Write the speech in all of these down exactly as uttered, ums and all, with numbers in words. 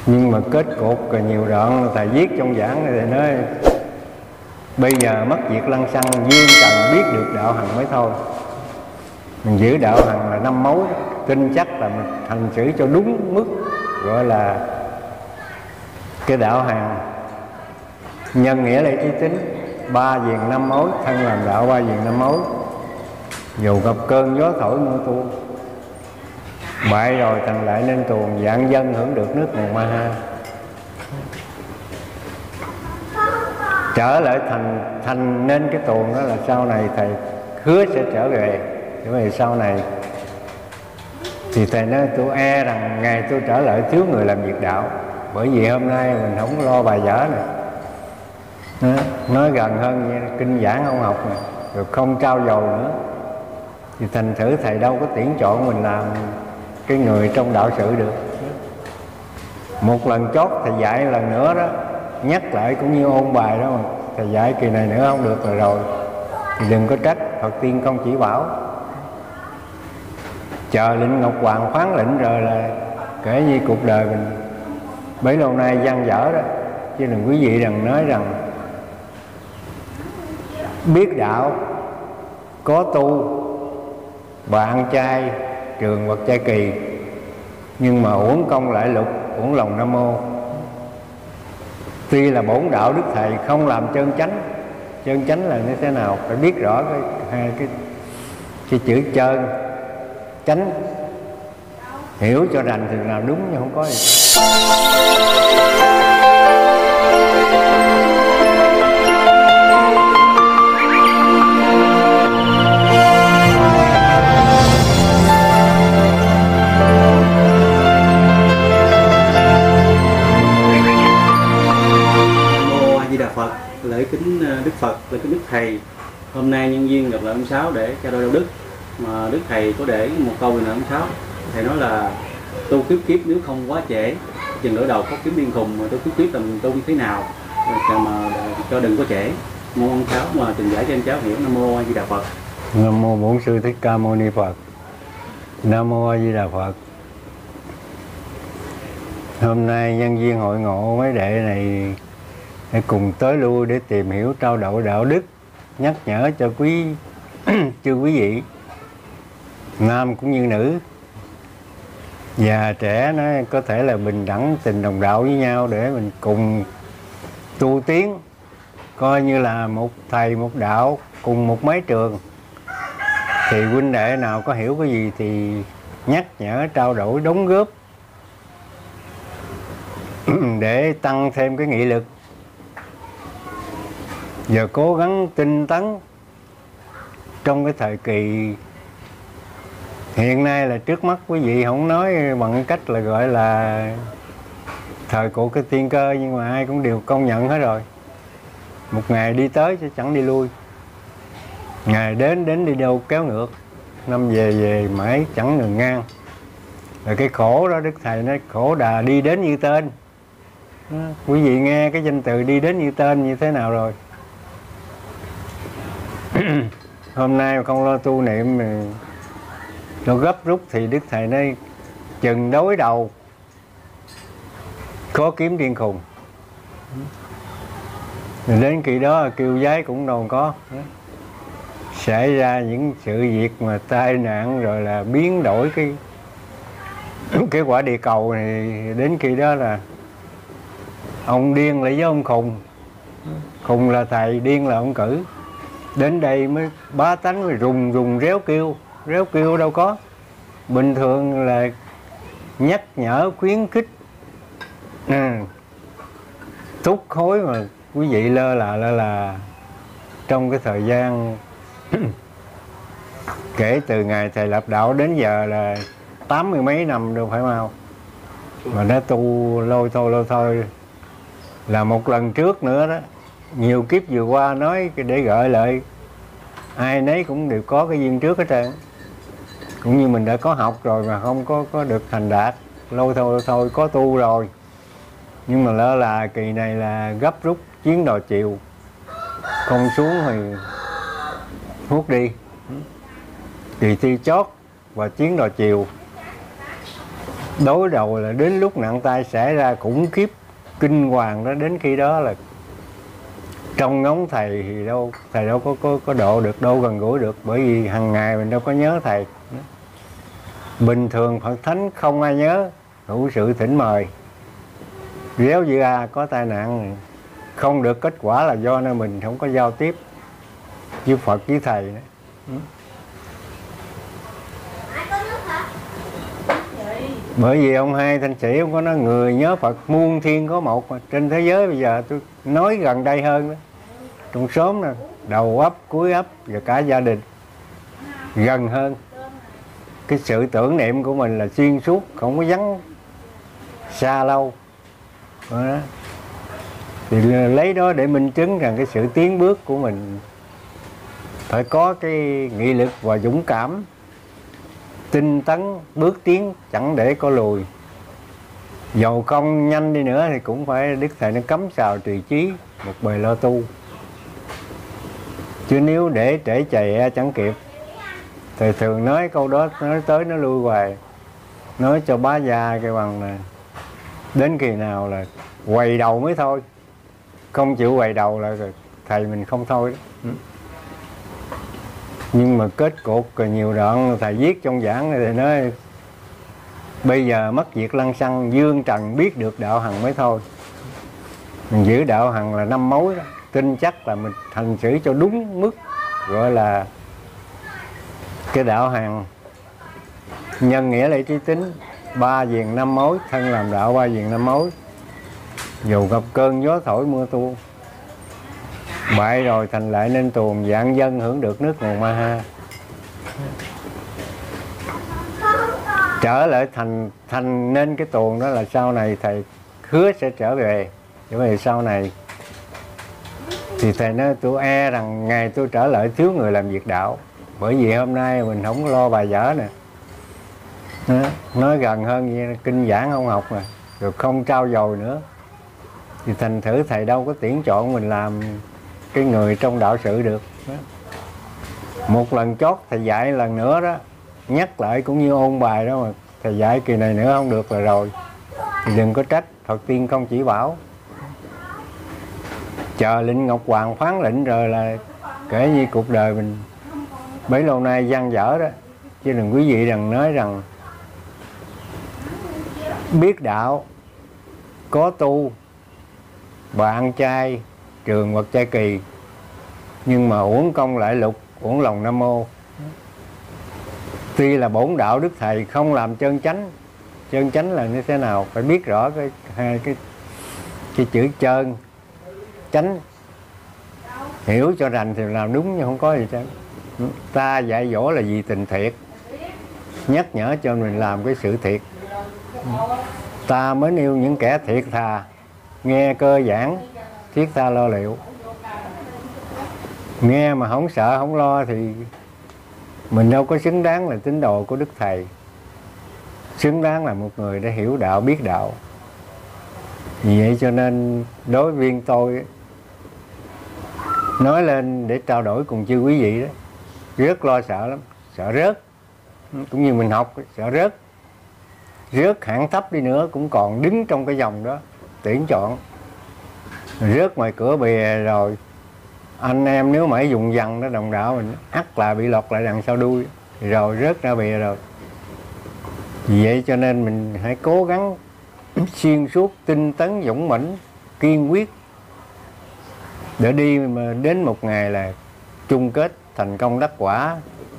Nhưng mà kết cục rồi nhiều đoạn thầy viết trong giảng này, thầy nói bây giờ mất việc lăng xăng, duyên cần biết được đạo hằng mới thôi. Mình giữ đạo hằng là năm mối, tin chắc là mình hành xử cho đúng mức, gọi là cái đạo hằng nhân nghĩa lễ trí tính, ba viền năm mối, thân làm đạo ba viền năm mối. Dù gặp cơn gió thổi mưa tuôn, bại rồi thành lại nên tuồng, vạn dân hưởng được nước nguồn ma ha. Trở lại thành thành nên cái tuồng đó là sau này thầy hứa sẽ trở về. Bởi vì sau này thì thầy nói tôi e rằng ngày tôi trở lại thiếu người làm việc đạo. Bởi vì hôm nay mình không lo bài vở này, nói gần hơn như kinh giảng ông học này, rồi không trao dồi nữa, thì thành thử thầy đâu có tuyển chọn mình làm cái người trong đạo sự được. Một lần chót thầy dạy lần nữa đó, nhắc lại cũng như ôn bài đó, mà thầy dạy kỳ này nữa không được rồi rồi thì đừng có trách, Phật tiên không chỉ bảo. Chờ lệnh Ngọc Hoàng phán lệnh rồi là kể như cuộc đời mình bấy lâu nay dang dở đó. Chứ đừng quý vị đừng nói rằng biết đạo, có tu và ăn chay trường hoặc chay kỳ, nhưng mà uổng công lại lục, uổng lòng Nam Mô. Tuy là bổn đạo Đức Thầy không làm chân chánh. Chân chánh là như thế nào? Phải biết rõ cái hai cái, cái chữ chân chánh, hiểu cho rành thì nào đúng, nhưng không có gì. Lễ kính Đức Phật, lễ kính Đức Thầy. Hôm nay nhân viên gặp lại ông Sáu để trao đổi đạo đức, mà Đức Thầy có để một câu này là ông Sáu. Thầy nói là tu kiếp kiếp nếu không quá trễ, chừng nửa đầu có kiếm điên khùng, mà tu kiếp kiếp là mình tu như thế nào mà cho đừng có trễ. Mong ông Sáu mà trình giải cho em cháu hiểu. Nam Mô A Di Đà Phật. Nam Mô Bổn Sư Thích Ca Mâu Ni Phật. Nam Mô A Di Đà Phật. Hôm nay nhân viên hội ngộ mấy đệ này hãy cùng tới lui để tìm hiểu trao đổi đạo đức, nhắc nhở cho quý chư quý vị nam cũng như nữ, già trẻ, nó có thể là bình đẳng tình đồng đạo với nhau để mình cùng tu tiến, coi như là một thầy một đạo cùng một mái trường. Thì huynh đệ nào có hiểu cái gì thì nhắc nhở, trao đổi, đóng góp để tăng thêm cái nghị lực. Giờ cố gắng tinh tấn trong cái thời kỳ hiện nay là trước mắt quý vị, không nói bằng cách là gọi là thời của cái tiên cơ, nhưng mà ai cũng đều công nhận hết rồi. Một ngày đi tới chứ chẳng đi lui, ngày đến đến đi đâu kéo ngược, năm về về mãi chẳng ngừng ngang. Rồi cái khổ đó Đức Thầy nói khổ đà đi đến như tên. Đó, quý vị nghe cái danh từ đi đến như tên như thế nào rồi? Hôm nay mà không lo tu niệm lo gấp rút thì Đức Thầy nói chừng đối đầu khó kiếm điên khùng. Rồi đến khi đó kêu giấy cũng đâu có. Xảy ra những sự việc mà tai nạn rồi là biến đổi cái cái quả địa cầu này, đến khi đó là ông điên lại với ông khùng. Khùng là thầy, điên là ông cử. Đến đây mới bá tánh mới rùng rùng réo kêu. Réo kêu đâu có. Bình thường là nhắc nhở, khuyến khích, ừ, thúc hối, mà quý vị lơ là lơ là trong cái thời gian kể từ ngày Thầy lập đạo đến giờ là tám mươi mấy năm đâu phải mau. Mà đã tu lôi thôi lôi thôi là một lần trước nữa đó. Nhiều kiếp vừa qua nói để gợi lại, ai nấy cũng đều có cái duyên trước hết trơn. Cũng như mình đã có học rồi mà không có có được thành đạt, lâu thôi lâu thôi có tu rồi, nhưng mà lỡ là kỳ này là gấp rút chiến đò chiều, không xuống thì hút đi. Kỳ thi chót và chiến đò chiều đối đầu là đến lúc nặng tay xảy ra khủng khiếp kinh hoàng đó, đến khi đó là trong ngóng thầy thì đâu thầy đâu có có có độ được, đâu gần gũi được, bởi vì hàng ngày mình đâu có nhớ thầy. Bình thường Phật thánh không ai nhớ, hữu sự thỉnh mời. Réo dư a có tai nạn không được kết quả là do nơi mình không có giao tiếp với Phật với thầy nữa. Bởi vì ông hai Thanh Sĩ ông có nói người nhớ Phật muôn thiên có một, mà trên thế giới bây giờ tôi nói gần đây hơn đó, trong xóm nè, đầu ấp cuối ấp và cả gia đình gần hơn. Cái sự tưởng niệm của mình là xuyên suốt, không có vắng xa lâu đó. Thì lấy đó để minh chứng rằng cái sự tiến bước của mình phải có cái nghị lực và dũng cảm, tinh tấn bước tiến chẳng để có lùi. Dầu không nhanh đi nữa thì cũng phải Đức Thầy nó cấm sào trì trí, một bề lo tu. Chứ nếu để trễ chạy chẳng kịp. Thầy thường nói câu đó, nói tới nó lui hoài. Nói cho bá gia cái bằng là đến kỳ nào là quầy đầu mới thôi. Không chịu quầy đầu là thầy mình không thôi đó. Nhưng mà kết cục nhiều đoạn thầy viết trong giảng này, thầy nói bây giờ mất việc lăng xăng, dương trần biết được đạo hằng mới thôi. Mình giữ đạo hằng là năm mối đó, tin chắc là mình hành xử cho đúng mức, gọi là cái đạo hằng nhân nghĩa lễ trí tính, ba viền năm mối, thân làm đạo ba viền năm mối. Dù gặp cơn gió thổi mưa tuôn, bại rồi thành lại nên tuồng, vạn dân hưởng được nước nguồn ma ha. Trở lại thành thành nên cái tuồng đó là sau này thầy hứa sẽ trở về. Bởi vì sau này thì thầy nói tôi e rằng ngày tôi trở lại thiếu người làm việc đạo. Bởi vì hôm nay mình không có lo bài vở nè, nói gần hơn như kinh giảng không học nè, rồi không trao dồi nữa, thì thành thử thầy đâu có tuyển chọn mình làm cái người trong đạo sự được đó. Một lần chót thầy dạy lần nữa đó, nhắc lại cũng như ôn bài đó, mà thầy dạy kỳ này nữa không được là rồi thì đừng có trách, Phật tiên không chỉ bảo. Chờ lệnh Ngọc Hoàng phán lệnh rồi là kể như cuộc đời mình bấy lâu nay dang dở đó. Chứ đừng quý vị đừng nói rằng biết đạo, có tu và ăn chay, trường hoặc chay kỳ, nhưng mà uổng công lại lục, uổng lòng Nam Mô. Tuy là bổn đạo Đức Thầy không làm chân chánh. Chân chánh là như thế nào? Phải biết rõ cái hai cái, cái chữ chân chánh, hiểu cho rành thì làm đúng, nhưng không có gì hết. Ta dạy dỗ là vì tình thiệt, nhắc nhở cho mình làm cái sự thiệt. Ta mới nêu những kẻ thiệt thà, nghe cơ giảng, thiết tha lo liệu. Nghe mà không sợ không lo thì mình đâu có xứng đáng là tín đồ của Đức Thầy, xứng đáng là một người đã hiểu đạo, biết đạo. Vì vậy cho nên đối viên tôi nói lên để trao đổi cùng chư quý vị đó, rất lo sợ lắm, sợ rớt. Cũng như mình học, sợ rớt. Rớt hạng thấp đi nữa cũng còn đứng trong cái dòng đó, tuyển chọn. Rớt ngoài cửa bìa rồi, anh em nếu mãi dùng dằn đó đồng đạo mình ắt là bị lọt lại đằng sau đuôi, rồi rớt ra bìa rồi. Vì vậy cho nên mình hãy cố gắng xuyên suốt, tinh tấn, dũng mãnh, kiên quyết để đi mà đến một ngày là chung kết thành công đắc quả,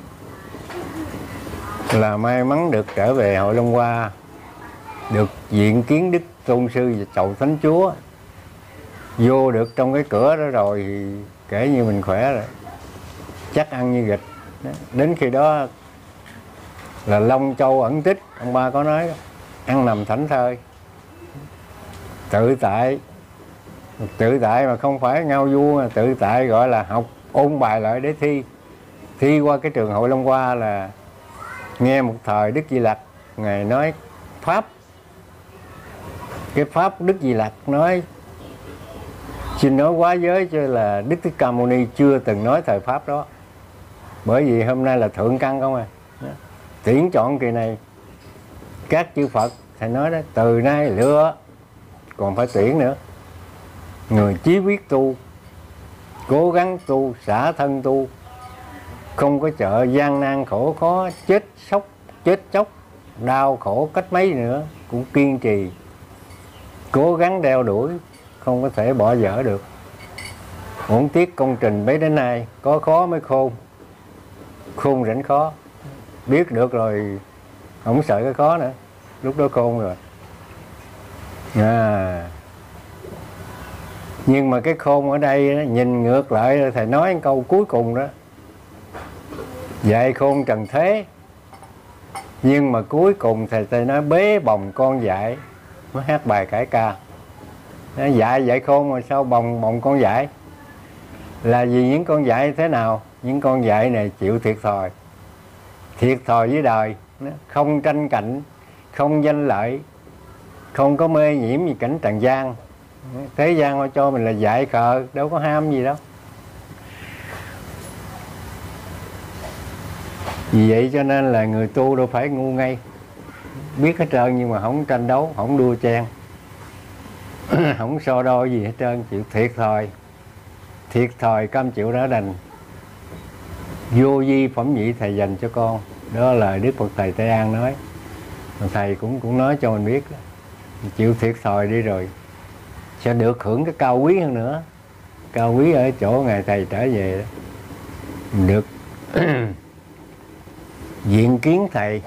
là may mắn được trở về Hội Long Hoa, được diện kiến Đức Tôn Sư và Chầu Thánh Chúa. Vô được trong cái cửa đó rồi thì kể như mình khỏe rồi, chắc ăn như vịt. Đến khi đó là Long Châu ẩn tích, ông ba có nói ăn nằm thảnh thơi, tự tại. Tự tại mà không phải ngao du, mà tự tại gọi là học ôn bài lại để thi. Thi qua cái trường Hội Long Hoa là nghe một thời Đức Di Lặc Ngài nói Pháp. Cái Pháp Đức Di Lặc nói, xin nói quá giới cho là Đức Thích Ca Mâu Ni chưa từng nói thời Pháp đó. Bởi vì hôm nay là thượng căn không à. Tuyển chọn kỳ này các chư Phật thầy nói đó, từ nay lựa còn phải tuyển nữa. Người chí quyết tu, cố gắng tu, xả thân tu, không có chợ gian nan khổ khó, chết sốc chết chóc, đau khổ cách mấy nữa cũng kiên trì, cố gắng đeo đuổi, không có thể bỏ dở được. Muốn tiếc công trình bấy đến nay, có khó mới khôn, khôn rảnh khó, biết được rồi không sợ cái khó nữa, lúc đó khôn rồi. À, nhưng mà cái khôn ở đây đó, nhìn ngược lại thầy nói câu cuối cùng đó, dạy khôn trần thế, nhưng mà cuối cùng thầy thầy nói bế bồng con dạy, mới hát bài cải ca. Dạy dạy khôn mà sao bồng bồng con dạy? Là vì những con dạy thế nào? Những con dạy này chịu thiệt thòi, thiệt thòi với đời, không tranh cạnh, không danh lợi, không có mê nhiễm gì cảnh trần gian. Thế gian họ cho mình là dạy khờ, đâu có ham gì đâu. Vì vậy cho nên là người tu đâu phải ngu ngây, biết hết trơn nhưng mà không tranh đấu, không đua chen, không so đo gì hết trơn, chịu thiệt thòi. Thiệt thòi cam chịu đã đành, vô vi phẩm vị thầy dành cho con. Đó là Đức Phật Thầy Tây An nói. Thầy cũng cũng nói cho mình biết, chịu thiệt thòi đi rồi sẽ được hưởng cái cao quý hơn nữa. Cao quý ở chỗ Ngài Thầy trở về đó, được diện kiến Thầy.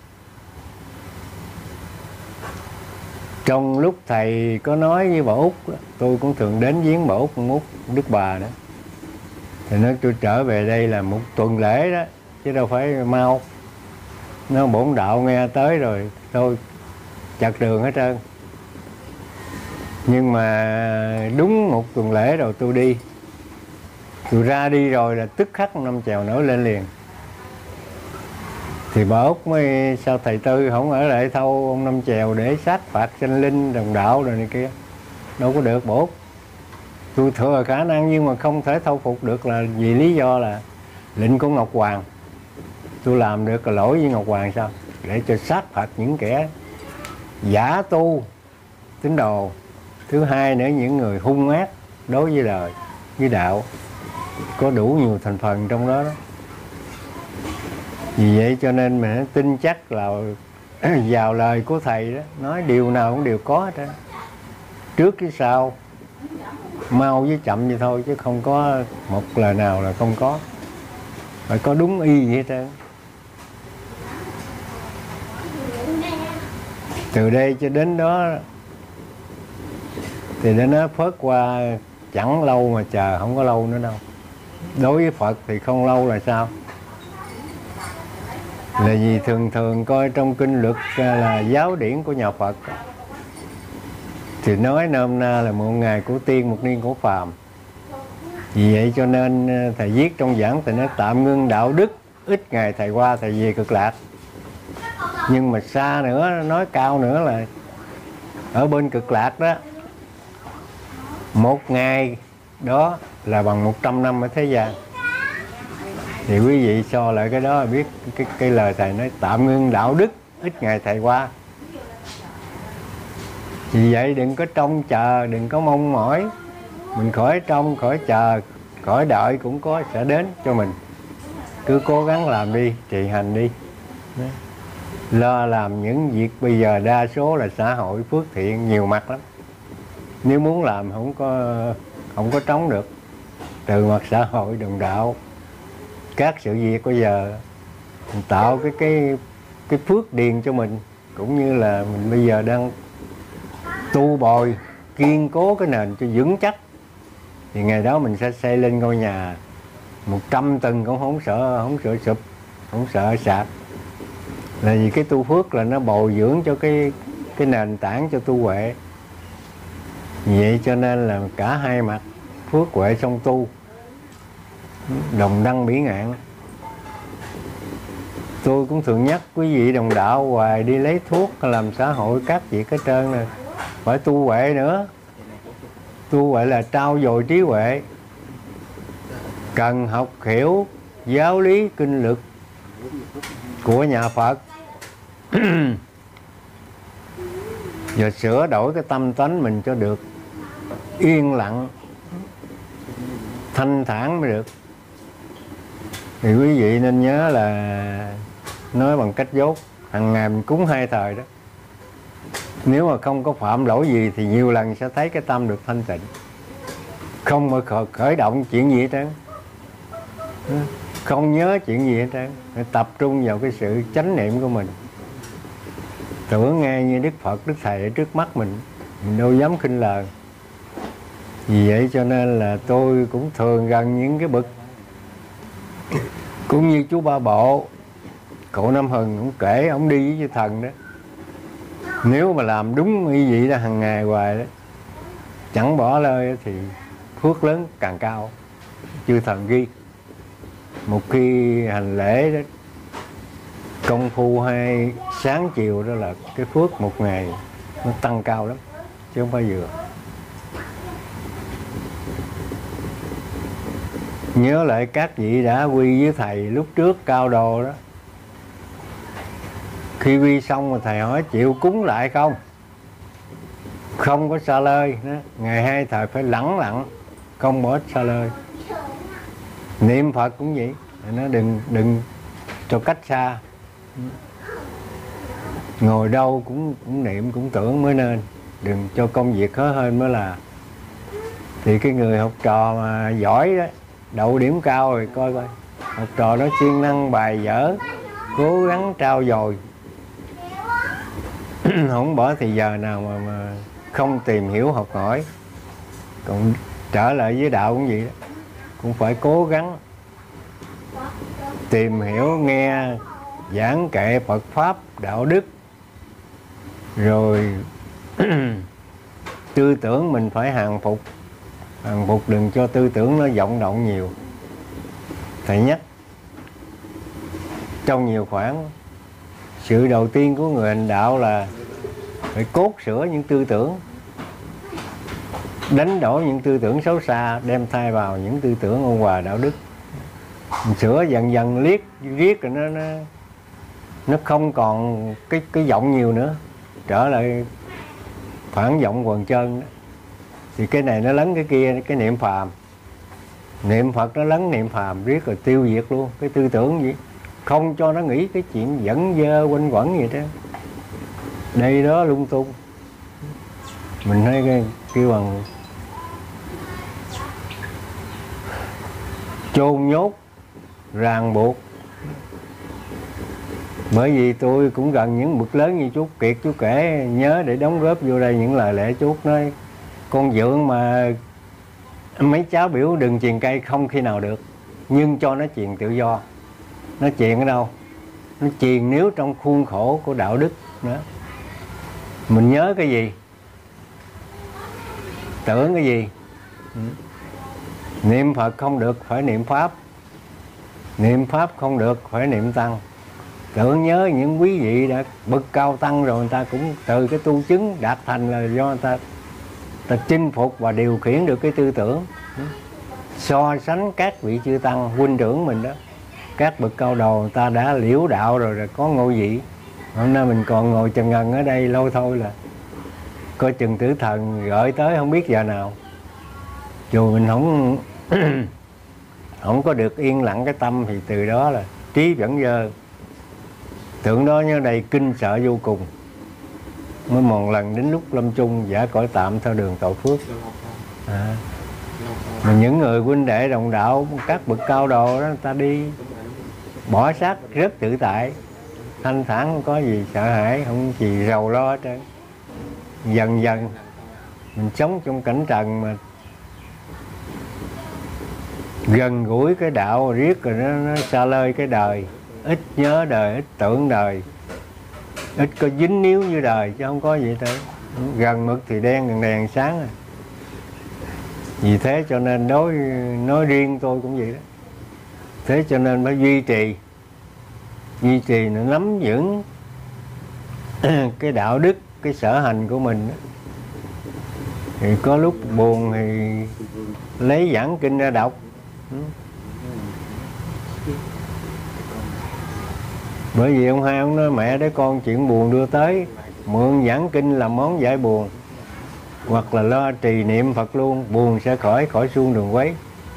Trong lúc Thầy có nói với bà Út, tôi cũng thường đến viếng bà Út, Út Đức Bà nữa. Thầy nói tôi trở về đây là một tuần lễ đó, chứ đâu phải mau. Nó bổn đạo nghe tới rồi, tôi chặt đường hết trơn. Nhưng mà đúng một tuần lễ rồi tôi đi. Tôi ra đi rồi là tức khắc năm chèo nổi lên liền. Thì bà Út mới sao thầy Tư không ở lại thâu ông Năm Chèo để sát phạt sinh linh đồng đạo rồi này kia. Đâu có được bố. Tôi thừa khả năng nhưng mà không thể thâu phục được là vì lý do là lệnh của Ngọc Hoàng. Tôi làm được là lỗi với Ngọc Hoàng sao? Để cho sát phạt những kẻ giả tu tín đồ. Thứ hai nữa những người hung ác đối với đời, với đạo. Có đủ nhiều thành phần trong đó đó. Vì vậy cho nên mình tin chắc là vào lời của Thầy đó, nói điều nào cũng đều có hết đó. Trước với sau, mau với chậm vậy thôi, chứ không có một lời nào là không có. Phải có đúng y vậy hết trơn. Từ đây cho đến đó thì để nó phớt qua chẳng lâu mà chờ, không có lâu nữa đâu. Đối với Phật thì không lâu là sao? Là vì thường thường coi trong kinh luật là giáo điển của nhà Phật thì nói nôm na là một ngày của tiên, một niên của phàm. Vì vậy cho nên Thầy viết trong giảng Thầy nói tạm ngưng đạo đức, ít ngày Thầy qua Thầy về Cực Lạc. Nhưng mà xa nữa, nói cao nữa là ở bên Cực Lạc đó, một ngày đó là bằng một trăm năm ở thế gian. Thì quý vị so lại cái đó biết cái, cái lời Thầy nói tạm ngưng đạo đức, ít ngày Thầy qua. Vì vậy đừng có trông chờ, đừng có mong mỏi. Mình khỏi trông, khỏi chờ, khỏi đợi cũng có sẽ đến cho mình. Cứ cố gắng làm đi, trì hành đi. Đó. Lo làm những việc bây giờ đa số là xã hội phước thiện nhiều mặt lắm. Nếu muốn làm không có không có trống được. Từ mặt xã hội đồng đạo, các sự việc bây giờ mình tạo cái cái cái phước điền cho mình, cũng như là mình bây giờ đang tu bồi kiên cố cái nền cho vững chắc, thì ngày đó mình sẽ xây lên ngôi nhà một trăm tầng cũng không sợ không sợ sụp, không sợ sạt. Là vì cái tu phước là nó bồi dưỡng cho cái cái nền tảng cho tu huệ. Vậy cho nên là cả hai mặt phước huệ song tu, đồng đăng bỉ ngạn. Tôi cũng thường nhắc quý vị đồng đạo hoài đi lấy thuốc làm xã hội các việc hết trơn nè, phải tu huệ nữa. Tu huệ là trau dồi trí huệ, cần học hiểu giáo lý kinh luật của nhà Phật. Và sửa đổi cái tâm tánh mình cho được yên lặng, thanh thản mới được. Thì quý vị nên nhớ là nói bằng cách dốt, hàng ngày mình cúng hai thời đó. Nếu mà không có phạm lỗi gì thì nhiều lần sẽ thấy cái tâm được thanh tịnh. Không mà khởi động chuyện gì hết trơn, không nhớ chuyện gì hết trơn, phải tập trung vào cái sự chánh niệm của mình. Tưởng nghe như Đức Phật, Đức Thầy ở trước mắt mình, mình đâu dám khinh lời. Vì vậy cho nên là tôi cũng thường gần những cái bậc, cũng như chú Ba Bộ, cậu Năm Hừng, ông kể ông đi với chư thần đó. Nếu mà làm đúng như vậy là hàng ngày hoài đó, chẳng bỏ lơi thì phước lớn càng cao. Chư thần ghi một khi hành lễ đó, công phu hai sáng chiều đó là cái phước một ngày nó tăng cao lắm, chứ không phải vừa. Nhớ lại các vị đã quy với thầy lúc trước cao độ đó, khi quy xong mà thầy hỏi chịu cúng lại không, không có xa lơi đó. Ngày hai thầy phải lẳng lặng, không bỏ xa lơi. Niệm Phật cũng vậy, nó đừng đừng cho cách xa, ngồi đâu cũng cũng niệm cũng tưởng mới nên, đừng cho công việc hớ hên mới là. Thì cái người học trò mà giỏi đó, đậu điểm cao rồi coi coi, học trò đó siêng năng bài vở, cố gắng trau dồi, không bỏ thì giờ nào mà, mà không tìm hiểu học hỏi. Còn trở lại với đạo cũng vậy đó, cũng phải cố gắng tìm hiểu, nghe giảng kệ Phật Pháp, đạo đức. Rồi tư tưởng mình phải hàng phục, hàng phục đừng cho tư tưởng nó vọng động nhiều. Thầy nhắc trong nhiều khoảng, sự đầu tiên của người hành đạo là phải cốt sửa những tư tưởng, đánh đổi những tư tưởng xấu xa, đem thay vào những tư tưởng ôn hòa đạo đức. Mình sửa dần dần liếc riết rồi nó, nó nó không còn cái cái vọng nhiều nữa, trở lại phản vọng quần chân đó. Thì cái này nó lấn cái kia, cái niệm phàm, niệm Phật nó lấn niệm phàm riết rồi tiêu diệt luôn cái tư tưởng gì, không cho nó nghĩ cái chuyện dẫn dơ quanh quẩn gì đó, đây đó lung tung. Mình hay cái kêu bằng chôn nhốt, ràng buộc. Bởi vì tôi cũng gần những bậc lớn như chú Kiệt, chú kể nhớ để đóng góp vô đây những lời lẽ chú nói con Vượng mà mấy cháu biểu đừng chuyền cây không khi nào được, nhưng cho nó chuyền tự do. Nó chuyền ở đâu? Nó chuyền nếu trong khuôn khổ của đạo đức nữa. Mình nhớ cái gì, tưởng cái gì. Niệm Phật không được phải niệm Pháp, niệm Pháp không được phải niệm Tăng. Tưởng nhớ những quý vị đã bậc cao tăng rồi, người ta cũng từ cái tu chứng đạt thành là do người ta, ta chinh phục và điều khiển được cái tư tưởng. So sánh các vị chư tăng huynh trưởng mình đó, các bậc cao đầu người ta đã liễu đạo rồi, rồi có ngôi vị. Hôm nay mình còn ngồi chần ngần ở đây lâu thôi là coi chừng tử thần gọi tới không biết giờ nào. Dù mình không không có được yên lặng cái tâm thì từ đó là trí vẫn dơ. Tưởng đó nhớ đây kinh sợ vô cùng. Mới một lần đến lúc lâm chung giả cõi tạm theo đường tội phước. À, mà những người huynh đệ đồng đạo, các bậc cao đồ đó, người ta đi bỏ xác rất tự tại, thanh thản, không có gì sợ hãi, không gì rầu lo hết trơn. Dần dần mình sống trong cảnh trần mà gần gũi cái đạo riết rồi nó, nó xa lơi cái đời, ít nhớ đời, ít tưởng đời, ít có dính níu như đời, chứ không có gì tới. Gần mực thì đen, gần đèn sáng à. Vì thế cho nên nói nói riêng tôi cũng vậy đó. Thế cho nên phải duy trì, duy trì nó nắm vững cái đạo đức, cái sở hành của mình đó. Thì có lúc buồn thì lấy giảng kinh ra đọc. Bởi vì ông hai ông nói mẹ để con chuyện buồn đưa tới, mượn giảng kinh làm món giải buồn, hoặc là lo trì niệm Phật luôn, buồn sẽ khỏi, khỏi xuông đường quấy.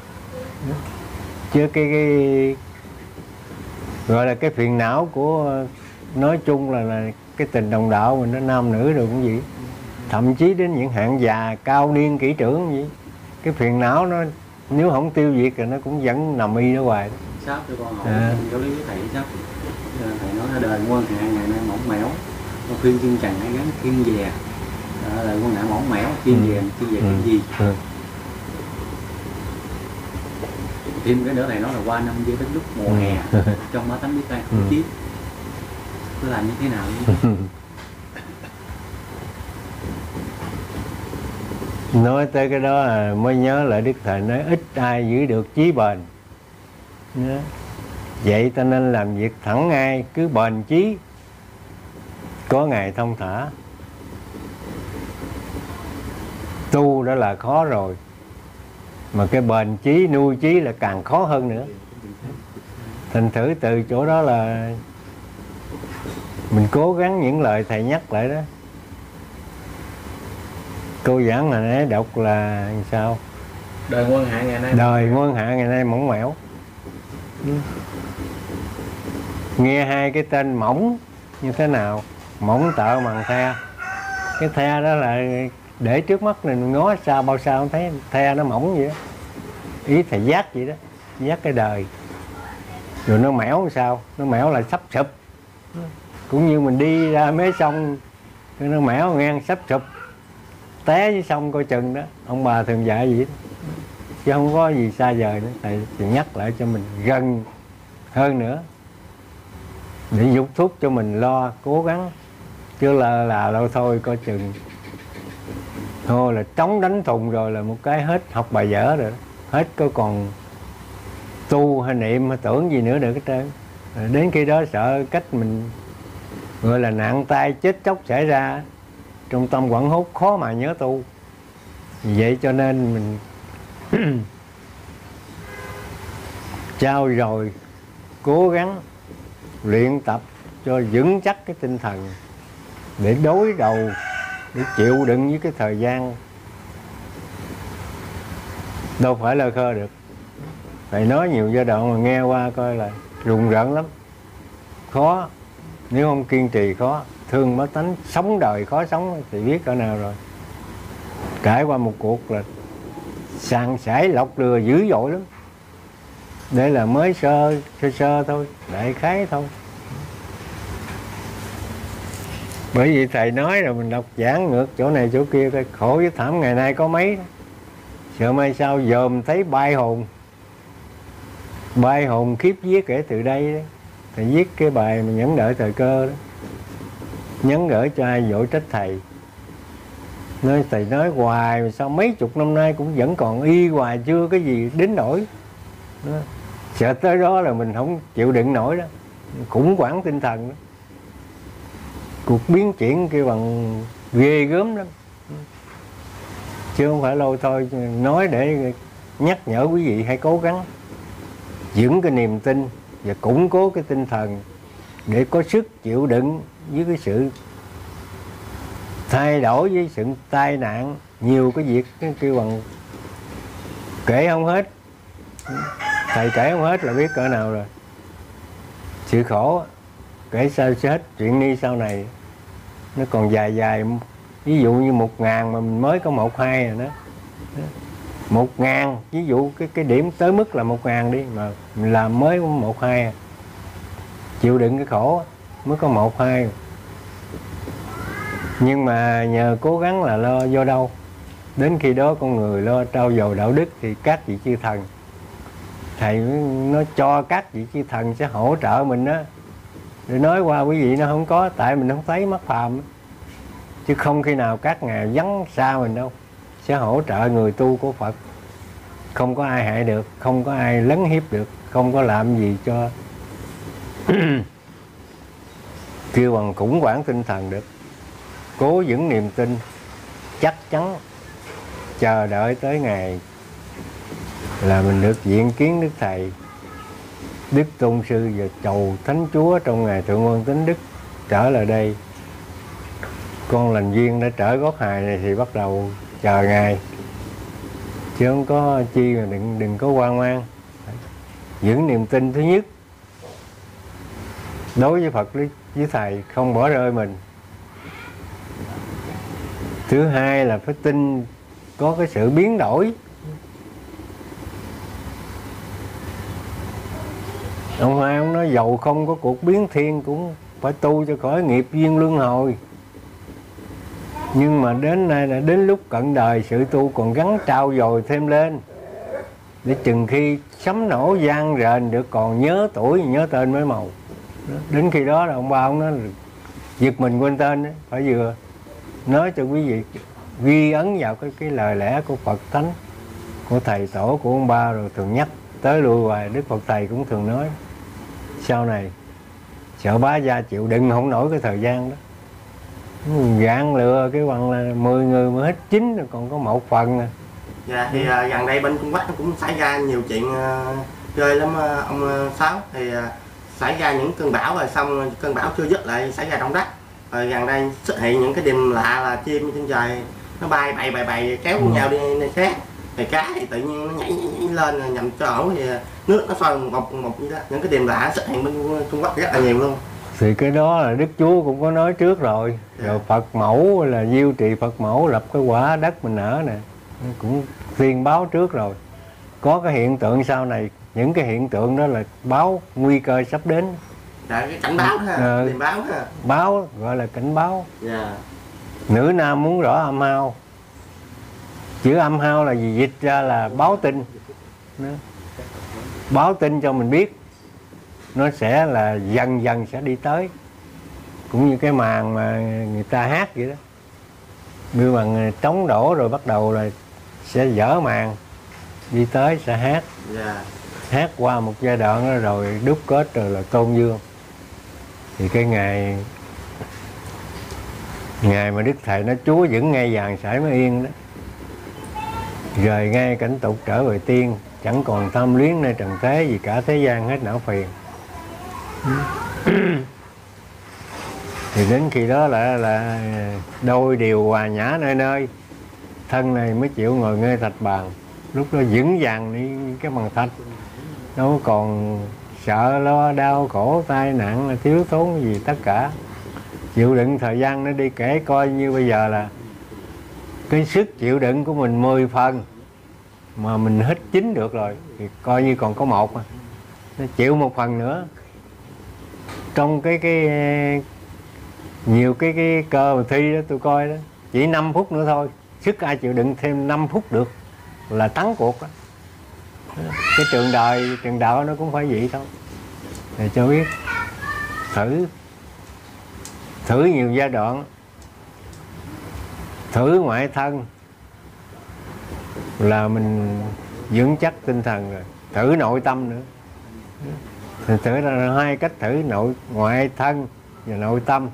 Chứ cái, cái gọi là cái phiền não của, nói chung là, là cái tình đồng đạo mình, nó nam nữ rồi cũng vậy, thậm chí đến những hạng già cao niên kỹ trưởng vậy, cái phiền não nó nếu không tiêu diệt thì nó cũng vẫn nằm y đó hoài. Sắp cho con hỏi à. Giáo lý với thầy sắp thầy nói là đời quân hạ ngày nay mỏng mẻo, con khuyên chân trần hay gắn kim về, đó là quân hạ mỏng mẻo, kim về kim về cái gì. Ừ. Thêm cái nữa này nói là qua năm với đến lúc mùa hè trong má tánh biết tay không chiếc, nó làm như thế nào vậy? Nói tới cái đó là mới nhớ lại Đức Thầy nói ít ai giữ được chí bền. Vậy ta nên làm việc thẳng ngay, cứ bền chí, có ngày thông thả. Tu đó là khó rồi, mà cái bền chí, nuôi chí là càng khó hơn nữa. Thành thử từ chỗ đó là mình cố gắng những lời Thầy nhắc lại đó. Cô giảng là nãy đọc là sao? Đời quân hạ ngày nay Đời quân hạ ngày nay mỏng mẻo. Nghe hai cái tên mỏng như thế nào? Mỏng tợ bằng the. Cái the đó là để trước mắt mình ngó sao bao sao không thấy the nó mỏng vậy đó. Ý Thầy giác vậy đó, giác cái đời. Rồi nó mẻo sao? Nó mẻo là sắp sụp. Cũng như mình đi ra mấy sông, nó mẻo ngang sắp sụp, té với sông coi chừng đó. Ông bà thường dạy vậy đó. Chứ không có gì xa vời nữa. Thầy thì nhắc lại cho mình gần hơn nữa, để dục thúc cho mình lo cố gắng. Chứ là là đâu thôi coi chừng thôi là trống đánh thùng rồi là một cái hết học bài vở rồi đó. Hết có còn tu hay niệm hay tưởng gì nữa được hết trơn. Đến khi đó sợ cách mình gọi là nạn tai chết chóc xảy ra, trong tâm quẩn hút khó mà nhớ tu. Vậy cho nên mình trao dồi cố gắng luyện tập cho vững chắc cái tinh thần, để đối đầu, để chịu đựng với cái thời gian đâu phải lơ khơ được. Thầy nói nhiều giai đoạn mà nghe qua coi là rùng rợn lắm, khó. Nếu không kiên trì khó, thương bá tánh, sống đời khó sống thì biết cỡ nào rồi. Trải qua một cuộc là sàn sải lọc lừa dữ dội lắm. Đây là mới sơ sơ sơ thôi, đại khái thôi. Bởi vì Thầy nói rồi mình đọc giảng ngược chỗ này chỗ kia coi khổ với thảm ngày nay có mấy đó. Sợ mai sau dòm thấy bay hồn, bay hồn khiếp vía kể từ đây đó. Thầy viết cái bài mà nhẫn đợi thời cơ đó, nhắn gửi cho ai dội trách Thầy. Nói Thầy nói hoài mà sao mấy chục năm nay cũng vẫn còn y hoài, chưa cái gì đến nổi đó. Sợ tới đó là mình không chịu đựng nổi đó, khủng hoảng tinh thần đó. Cuộc biến chuyển kia bằng ghê gớm lắm, chứ không phải lâu thôi. Nói để nhắc nhở quý vị hãy cố gắng giữ cái niềm tin và củng cố cái tinh thần để có sức chịu đựng với cái sự thay đổi, với sự tai nạn. Nhiều cái việc cái kêu bằng kể không hết. Thầy kể không hết là biết cỡ nào rồi. Sự khổ kể sao hết, chuyện đi sau này nó còn dài dài. Ví dụ như một ngàn mà mình mới có một hai rồi đó, một ngàn ví dụ cái cái điểm tới mức là một ngàn đi, mà mình làm mới một hai, chịu đựng cái khổ mới có một hai. Nhưng mà nhờ cố gắng là lo do đâu, đến khi đó con người lo trau dồi đạo đức thì các vị chư thần, Thầy nó cho các vị chư thần sẽ hỗ trợ mình đó. Để nói qua quý vị nó không có, tại mình không thấy mắt phàm, chứ không khi nào các ngài vắng xa mình đâu. Sẽ hỗ trợ người tu của Phật, không có ai hại được, không có ai lấn hiếp được, không có làm gì cho kêu bằng khủng hoảng tinh thần được. Cố vững niềm tin, chắc chắn chờ đợi tới ngày là mình được diện kiến Đức Thầy, Đức Tôn Sư và Chầu Thánh Chúa trong ngày Thượng Quân Tính Đức trở lại đây con lành duyên đã trở gót hài này thì bắt đầu chờ ngày, chứ không có chi mà đừng đừng có hoang mang. Giữ niềm tin thứ nhất đối với Phật với thầy, không bỏ rơi mình. Thứ hai là phải tin có cái sự biến đổi. Ông hai ông nói dầu không có cuộc biến thiên cũng phải tu cho khỏi nghiệp duyên luân hồi. Nhưng mà đến nay là đến lúc cận đời, sự tu còn gắn trao dồi thêm lên, để chừng khi sấm nổ vang rền được còn nhớ tuổi nhớ tên mới màu. Đến khi đó là ông ba ông nói giật mình quên tên đó. Phải vừa nói cho quý vị ghi ấn vào cái cái lời lẽ của Phật Thánh, của thầy tổ của ông ba, rồi thường nhắc tới lui hoài. Đức Phật thầy cũng thường nói sau này sợ bá gia chịu đựng không nổi cái thời gian đó, gạn lừa cái bằng là mười người mà hết chín rồi còn có một phần à. Dạ thì uh, gần đây bên Trung Quốc cũng xảy ra nhiều chuyện uh, ghê lắm uh, ông uh, Sáu. Thì uh, xảy ra những cơn bão, rồi xong cơn bão chưa dứt lại xảy ra động đất. Rồi gần đây xuất hiện những cái điềm lạ là chim trên trời nó bay bày bày bày kéo ừ. nhau đi nơi khác. Thì cá thì tự nhiên nó nhảy, nhảy, nhảy lên rồi nhằm chỗ thì nước nó sôi một một như đó. Những cái điềm lạ xuất hiện bên Trung Quốc rất là nhiều luôn. Thì cái đó là Đức Chúa cũng có nói trước rồi. Yeah. Rồi Phật mẫu là diêu trì Phật mẫu lập cái quả đất mình ở nè, cũng tiên báo trước rồi. Có cái hiện tượng sau này, những cái hiện tượng đó là báo nguy cơ sắp đến. Là cái cảnh báo ha, à, điềm báo ha. Báo gọi là cảnh báo. Yeah. Nữ nam muốn rõ âm hao. Chữ âm hao là gì? Dịch ra là báo tin. Đó. Báo tin cho mình biết nó sẽ là dần dần sẽ đi tới. Cũng như cái màn mà người ta hát vậy đó, như bằng trống đổ rồi bắt đầu là sẽ dở màn đi tới sẽ hát. Yeah. Hát qua một giai đoạn đó rồi đúc kết rồi là tôn dương. Thì cái ngày ngày mà Đức Thầy nói Chúa vẫn ngay vàng sải mới yên đó, rời ngay cảnh tục trở về tiên, chẳng còn tham luyến nơi trần thế gì cả, thế gian hết não phiền. Thì đến khi đó là là đôi điều hòa nhã nơi nơi, thân này mới chịu ngồi ngay thạch bàn. Lúc đó vững vàng đi cái bằng thạch, đâu còn sợ lo đau khổ tai nạn thiếu thốn gì tất cả. Chịu đựng thời gian nó đi, kể coi như bây giờ là cái sức chịu đựng của mình mười phần mà mình hít chín được rồi thì coi như còn có một mà. Nó chịu một phần nữa. Trong cái cái nhiều cái cái cơ mà thi đó tôi coi đó, chỉ năm phút nữa thôi, sức ai chịu đựng thêm năm phút được là thắng cuộc đó. Cái trường đời trường đạo nó cũng phải vậy thôi. Để cho biết thử thử nhiều giai đoạn, thử ngoại thân là mình vững chắc tinh thần rồi, thử nội tâm nữa. Thì thử ra hai cách thử, nội ngoại thân và nội tâm.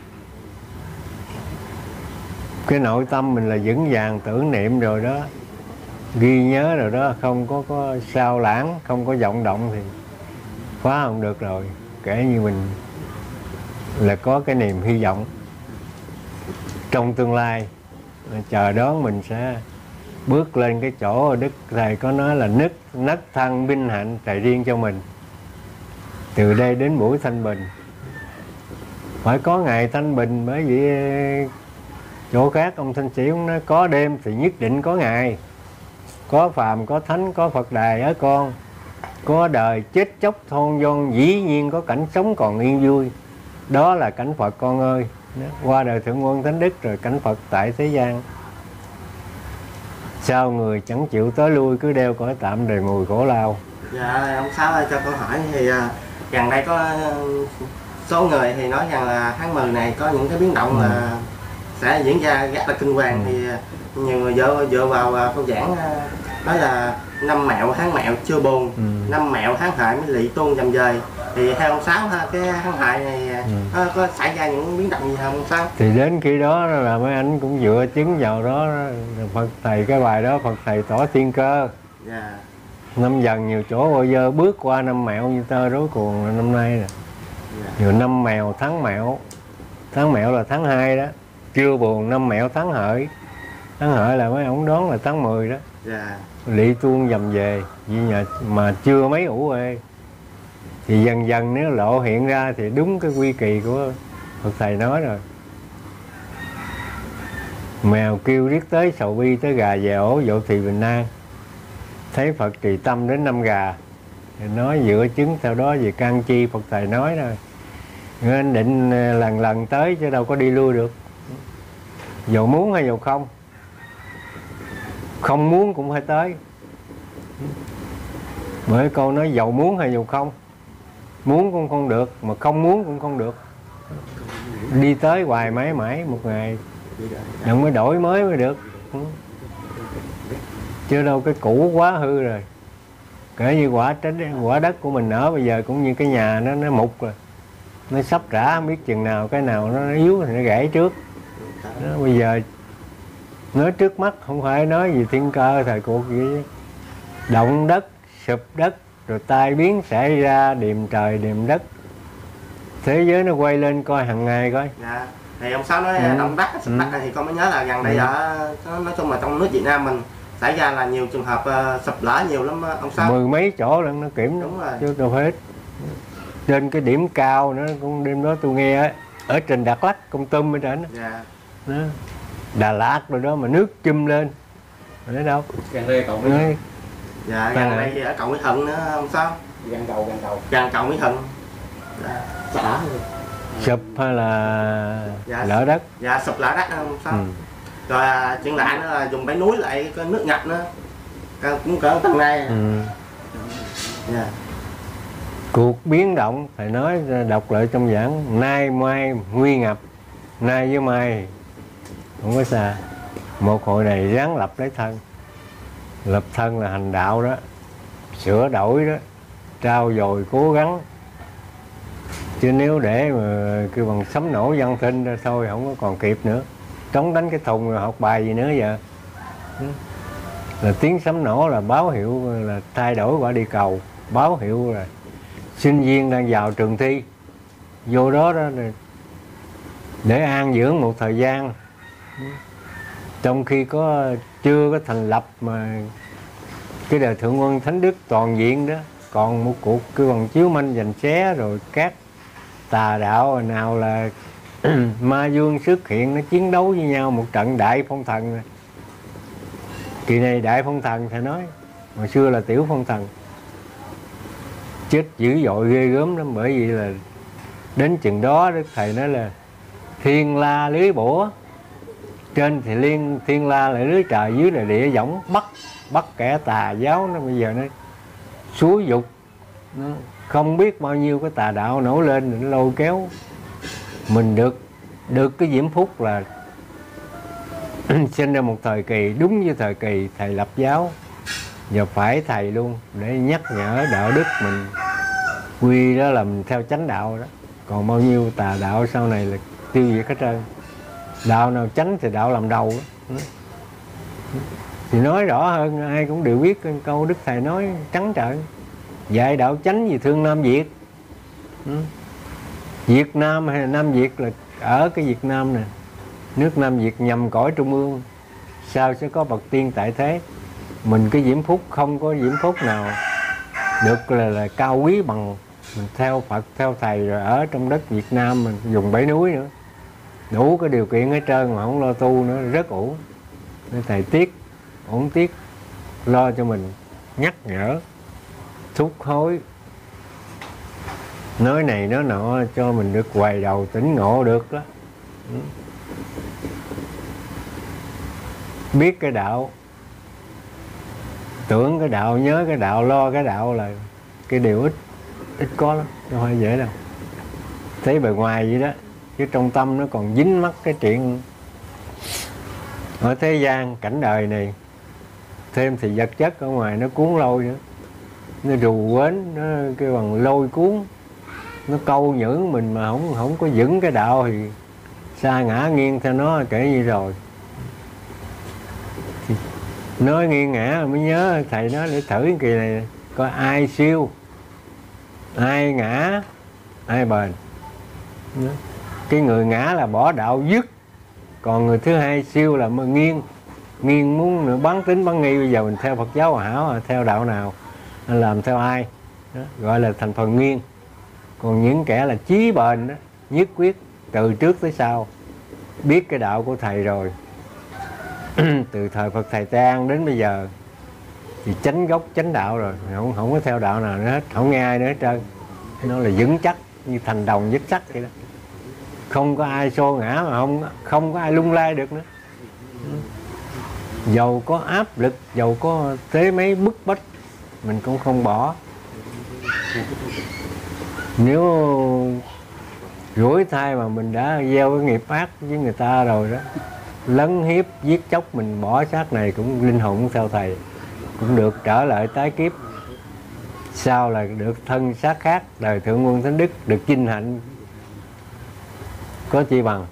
Cái nội tâm mình là vững vàng tưởng niệm rồi đó, ghi nhớ rồi đó, không có có sao lãng, không có vọng động thì phá không được rồi. Kể như mình là có cái niềm hy vọng trong tương lai, chờ đón mình sẽ bước lên cái chỗ Đức Thầy có nói là nứt nấc thăng vinh hạnh Thầy riêng cho mình. Từ đây đến buổi thanh bình phải có ngày thanh bình, bởi vì chỗ khác ông Thanh Sĩ cũng nói có đêm thì nhất định có ngày. Có phàm, có thánh, có Phật đài ở con. Có đời chết chóc thôn vong, dĩ nhiên có cảnh sống còn yên vui. Đó là cảnh Phật con ơi. Qua đời Thượng Quân Thánh Đức rồi cảnh Phật tại thế gian. Sao người chẳng chịu tới lui, cứ đeo cõi tạm đầy mùi khổ lao. Dạ ông Sáu ơi, cho câu hỏi thì uh, gần đây có uh, số người thì nói rằng là tháng mười này có những cái biến động là ừ. sẽ diễn ra rất là kinh hoàng. Ừ. Thì uh, nhiều người dựa, dựa vào uh, câu giảng uh, nói là năm mẹo tháng mẹo chưa buồn, ừ. năm mẹo tháng hại mới lị tuôn dầm dời. Thì theo ông Sáu ha, cái tháng hại này ừ. nó có xảy ra những biến động gì không ông Sáu? Thì đến khi đó là mấy anh cũng dựa chứng vào đó, Phật Thầy cái bài đó Phật Thầy tỏ thiên cơ. Yeah. Năm dần nhiều chỗ bao giờ bước qua năm mẹo như tơ rối cuồng là năm nay nè. Yeah. Rồi năm mèo tháng mẹo, tháng mẹo là tháng hai đó. Trưa buồn năm Mẹo tháng Hợi. Tháng Hợi là mấy ổng đón là tháng mười đó. Dạ. Lị tuôn dầm về vì nhà mà chưa mấy ủ ê. Thì dần dần nếu lộ hiện ra thì đúng cái quy kỳ của Phật thầy nói rồi. Mèo kêu riết tới sầu bi, tới gà về ổ dỗ thì bình an. Thấy Phật trì tâm đến năm gà, thì nói dựa chứng theo đó về căn chi Phật thầy nói rồi. Nên định lần lần tới chứ đâu có đi lui được. Dầu muốn hay dầu không, không muốn cũng phải tới. Bởi câu nói dầu muốn hay dầu không, muốn cũng không được, mà không muốn cũng không được. Đi tới hoài mãi mãi một ngày, đừng mới đổi mới mới được. Chứ đâu cái cũ quá hư rồi. Kể như quả tránh quả đất của mình ở bây giờ cũng như cái nhà nó nó mục rồi, nó sắp rã không biết chừng nào cái nào nó yếu thì nó gãy trước. Đó, bây giờ nói trước mắt không phải nói gì thiên cơ thời cuộc gì, động đất sụp đất rồi tai biến xảy ra, điềm trời điềm đất, thế giới nó quay lên coi hàng ngày coi. Dạ. Thì ông Sáu nói Ừ. động đất sụp Ừ. đất thì con mới nhớ là gần đây Ừ. ở nói chung là trong nước Việt Nam mình xảy ra là nhiều trường hợp uh, sụp lở nhiều lắm ông Sáu. Mười mấy chỗ lần nó kiểm Đúng rồi. chứ đâu hết. Trên cái điểm cao nữa cũng đêm đó tôi nghe á, ở trên Đắk Lắk Kon Tum ở trên đó. Dạ. Đó. Đà Lạt rồi đó mà nước chum lên ở đâu. Gần đây cậu mới Nói, Dạ, À. gần đây thì ở cầu Mỹ Thuận nữa ông Sáu. gần cầu gần cầu. Gần cầu Mỹ Thuận. Dạ. Lở. sụp hay là Dạ. lở đất. Dạ sụp lở đất ông Sáu. Ừ. Rồi à, chuyện lạ nữa là dùng bãi núi lại có nước ngập nữa. Cả- cũng cỡ tầng này. Ừ. Dạ. Cuộc biến động phải nói đọc lại trong giảng, nay mai nguy ngập, nay với mai không có xa. Một hội này ráng lập lấy thân, lập thân là hành đạo đó, sửa đổi đó, trao dồi cố gắng. Chứ nếu để mà kêu bằng sấm nổ dân sinh ra thôi không có còn kịp nữa. Trống đánh cái thùng rồi học bài gì nữa giờ. Là tiếng sấm nổ là báo hiệu là thay đổi quả địa cầu, báo hiệu là sinh viên đang vào trường thi, vô đó đó để an dưỡng một thời gian. Trong khi có chưa có thành lập mà cái đời Thượng Quân Thánh Đức toàn diện đó, còn một cuộc cứ bằng chiếu manh giành xé rồi các tà đạo nào là ma dương xuất hiện nó chiến đấu với nhau một trận đại phong thần. Kỳ này đại phong thần thầy nói, hồi xưa là tiểu phong thần. Chết dữ dội ghê gớm lắm, bởi vì là đến chừng đó Đức Thầy nói là thiên la lưới bủa, trên thì liên thiên la lại lưới trời, dưới là địa võng, bắt bắt kẻ tà giáo nó bây giờ nó xúi dục, nó không biết bao nhiêu cái tà đạo nổi lên, nó lôi kéo mình được được cái diễm phúc là sinh ra một thời kỳ đúng như thời kỳ thầy lập giáo, giờ phải thầy luôn để nhắc nhở đạo đức mình quy đó là mình theo chánh đạo đó. Còn bao nhiêu tà đạo sau này là tiêu diệt hết trơn. Đạo nào chánh thì đạo làm đầu đó. Thì nói rõ hơn ai cũng đều biết câu Đức Thầy nói trắng trợn, dạy đạo chánh gì thương Nam Việt. Việt Nam hay là Nam Việt là ở cái Việt Nam nè, nước Nam Việt nhằm cõi trung ương, sao sẽ có bậc tiên tại thế. Mình cái diễm phúc không có diễm phúc nào được là, là cao quý bằng mình theo Phật theo thầy rồi ở trong đất Việt Nam mình dùng bảy núi nữa, đủ cái điều kiện hết trơn mà không lo tu nữa, rất ổn. Nên thầy tiếc ổn tiếc lo cho mình, nhắc nhở thúc hối, nói này nói nọ cho mình được quay đầu tỉnh ngộ được đó. Biết cái đạo, tưởng cái đạo, nhớ cái đạo, lo cái đạo là cái điều ít ít có lắm, không phải dễ đâu. Thấy bề ngoài vậy đó, chứ trong tâm nó còn dính mắc cái chuyện ở thế gian cảnh đời này. Thêm thì vật chất ở ngoài nó cuốn lôi nữa, nó rù quến, nó cái bằng lôi cuốn, nó câu nhữ mình mà không không có vững cái đạo thì sa ngã nghiêng theo nó kể như rồi. Thì nói nghiêng ngã mới nhớ thầy nói để thử cái kỳ này coi ai siêu, ai ngã, ai bền. Cái người ngã là bỏ đạo dứt, Còn người thứ hai siêu là mà nghiêng nghiêng muốn nữa bán tính bán nghi. Bây giờ mình theo Phật giáo Hòa Hảo, theo đạo nào, làm theo ai đó, gọi là thành phần nghiêng. Còn những kẻ là chí bền đó, nhất quyết từ trước tới sau, biết cái đạo của thầy rồi từ thời Phật thầy Tây An đến bây giờ thì chánh gốc chánh đạo rồi, không không có theo đạo nào nữa hết, không nghe ai nữa hết trơn. Nó là vững chắc như thành đồng vết sắt vậy đó, không có ai xô ngã, mà không không có ai lung lay được nữa. Dầu có áp lực, dầu có thế mấy bức bách, mình cũng không bỏ. Nếu rủi thai mà mình đã gieo cái nghiệp ác với người ta rồi đó, lấn hiếp giết chóc, mình bỏ xác này cũng linh hồn theo thầy, cũng được trở lại tái kiếp. Sau là được thân xác khác, đời thượng quân thánh đức, được vinh hạnh, có chi bằng.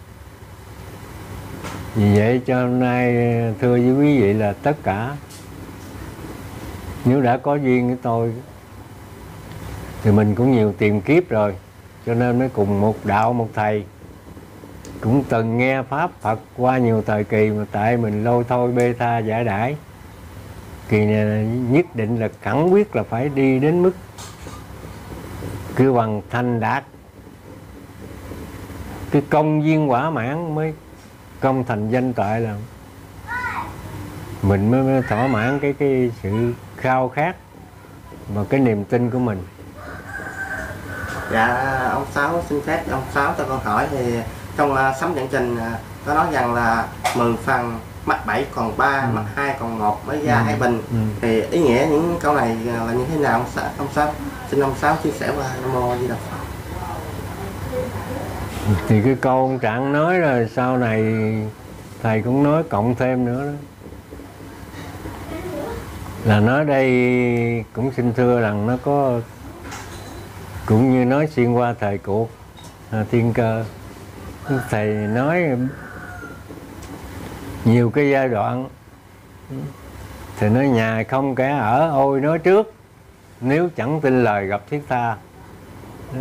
Vì vậy cho hôm nay thưa với quý vị là tất cả nếu đã có duyên với tôi thì mình cũng nhiều tiền kiếp rồi, cho nên mới cùng một đạo một thầy, cũng từng nghe pháp Phật qua nhiều thời kỳ, mà tại mình lôi thôi bê tha giải đãi. Kỳ này nhất định là khẳng quyết là phải đi đến mức kêu bằng thành đạt cái công viên quả mãn, mới công thành danh toại, là mình mới, mới thỏa mãn cái cái sự khao khát và cái niềm tin của mình. Dạ ông Sáu xin phép ông Sáu cho con hỏi, thì trong uh, sấm dẫn trình uh, có nói rằng là mười phần mắc bảy còn ba, ừ. mắc hai còn một mới ra ừ. hai bình. Ừ. Thì ý nghĩa những câu này là như thế nào ông Sáu? Ông Sáu xin ông Sáu chia sẻ qua. Nam Mô A Di Đà Phật. Thì cái câu ông Trạng nói rồi sau này thầy cũng nói cộng thêm nữa đó. Là nói đây cũng xin thưa rằng nó có, cũng như nói xuyên qua thời cuộc à, thiên cơ. Thầy nói nhiều cái giai đoạn, thì nói nhà không kẻ ở, ôi nói trước, nếu chẳng tin lời gặp thiết tha. Đó.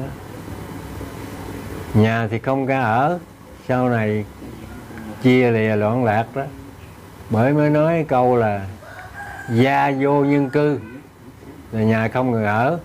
Nhà thì không kẻ ở, sau này chia lìa loạn lạc đó. Bởi mới nói câu là gia vô nhân cư, là nhà không người ở.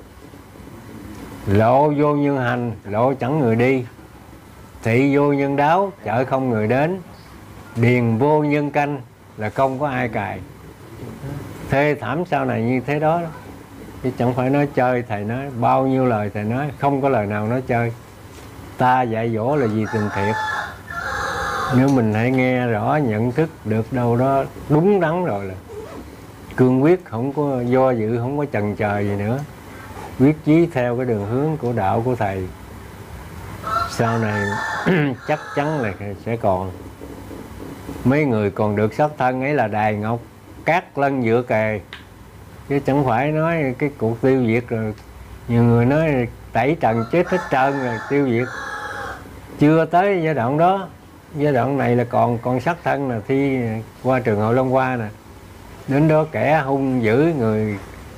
Lộ vô nhân hành, lộ chẳng người đi. Thị vô nhân đáo, chợ không người đến. Điền vô nhân canh, là không có ai cài. Thê thảm sau này như thế đó, đó. Chứ chẳng phải nói chơi. Thầy nói bao nhiêu lời thầy nói, không có lời nào nói chơi. Ta dạy dỗ là vì tình thiệt. Nếu mình hãy nghe rõ, nhận thức được đâu đó đúng đắn rồi là cương quyết, không có do dự, không có chần chờ gì nữa, quyết chí theo cái đường hướng của đạo của thầy. Sau này chắc chắn là sẽ còn mấy người còn được xác thân ấy là đài ngọc cát lân dựa kề, chứ chẳng phải nói cái cuộc tiêu diệt rồi. Nhiều người nói tẩy trần chết hết trơn rồi tiêu diệt, chưa tới giai đoạn đó. Giai đoạn này là còn còn xác thân, là thi qua trường Hội Long Hoa nè, đến đó kẻ hung dữ, người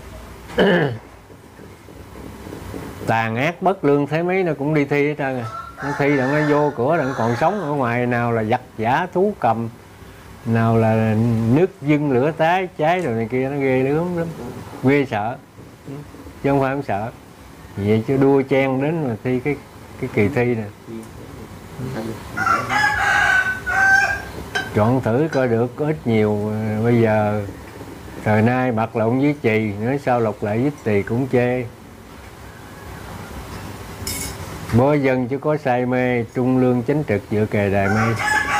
tàn ác bất lương thế mấy nó cũng đi thi hết trơn. Nó thi đặng nó vô cửa đặng còn sống ở ngoài, nào là giặc giả thú cầm, nào là nước dưng lửa tái cháy rồi này kia, nó ghê lắm lắm, ghê sợ, chứ không phải không sợ. Vậy chứ đua chen đến mà thi cái cái kỳ thi nè, chọn thử coi được có ít nhiều. Bây giờ thời nay bạc lộn với chì, nói sao lục lại với tỳ cũng chê. Bố dân chứ có say mê, trung lương chánh trực dựa kề đài mây.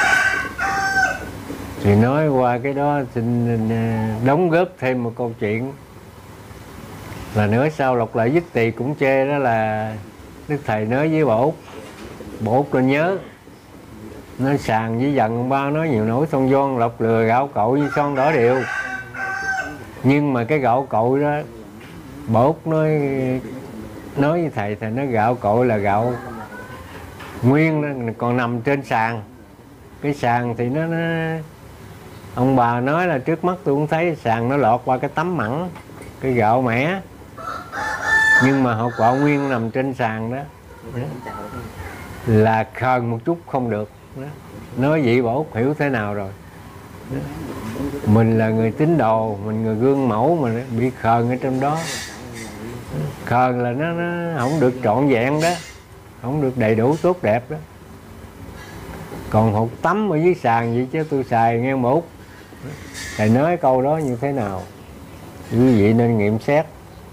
Thì nói qua cái đó xin đóng góp thêm một câu chuyện là nữa sao lục lại với tỳ cũng chê. Đó là Đức Thầy nói với bà Út, bà Út nên nhớ, nó sàng với dần ông ba nói nhiều nỗi son doan, lọc lừa gạo cội như son đỏ đều. Nhưng mà cái gạo cội đó, bà Út nói nói với thầy, thầy nói gạo cội là gạo nguyên đó, còn nằm trên sàn. Cái sàn thì nó, nó ông bà nói là trước mắt tôi cũng thấy sàn nó lọt qua cái tấm mẳng, cái gạo mẻ, nhưng mà hột gạo nguyên nằm trên sàn đó, đó là khờn một chút không được đó. nói vậy bảo Út hiểu thế nào rồi. Mình là người tín đồ, mình người gương mẫu mà bị khờn ở trong đó. Khờn là nó, nó không được trọn vẹn đó, không được đầy đủ tốt đẹp đó. Còn hột tắm ở dưới sàn vậy chứ tôi xài nghe một. Thầy nói câu đó như thế nào quý vị nên nghiệm xét.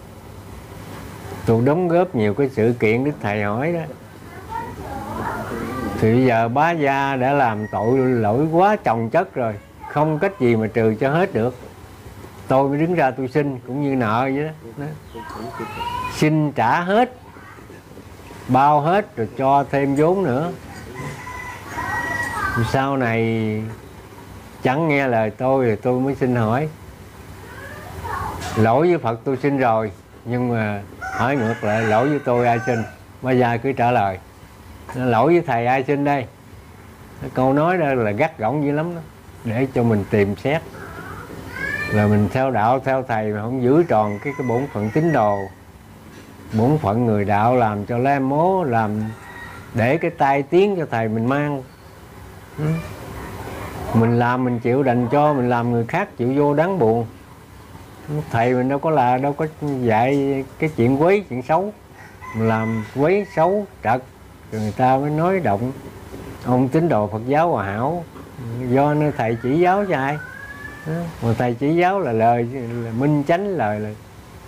Tôi đóng góp nhiều cái sự kiện Đức Thầy hỏi đó. Thì bây giờ bá gia đã làm tội lỗi quá chồng chất rồi, không cách gì mà trừ cho hết được. Tôi mới đứng ra tôi xin cũng như nợ vậy đó, đó. Xin trả hết, bao hết rồi cho thêm vốn nữa. Sau này chẳng nghe lời tôi thì tôi mới xin hỏi. Lỗi với Phật tôi xin rồi, nhưng mà hỏi ngược lại lỗi với tôi ai xin? Bá gia cứ trả lời lỗi với thầy ai xin đây. Câu nói đó là gắt gỏng dữ lắm đó, để cho mình tìm xét. Là mình theo đạo theo thầy mà không giữ tròn cái cái bổn phận tín đồ, bổn phận người đạo, làm cho la mố, làm để cái tai tiếng cho thầy mình mang. Mình làm mình chịu đành cho, mình làm người khác chịu vô đáng buồn. Thầy mình đâu có là đâu có dạy cái chuyện quấy, chuyện xấu. Mình làm quấy xấu trật rồi người ta mới nói động ông tín đồ Phật giáo hòa hảo, do nơi thầy chỉ giáo cho ai. Mà thầy chỉ giáo là lời là minh chánh, lời là